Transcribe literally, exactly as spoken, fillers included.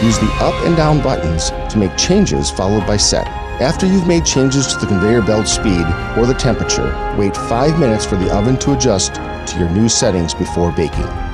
Use the up and down buttons to make changes followed by set. After you've made changes to the conveyor belt speed or the temperature, wait five minutes for the oven to adjust to your new settings before baking.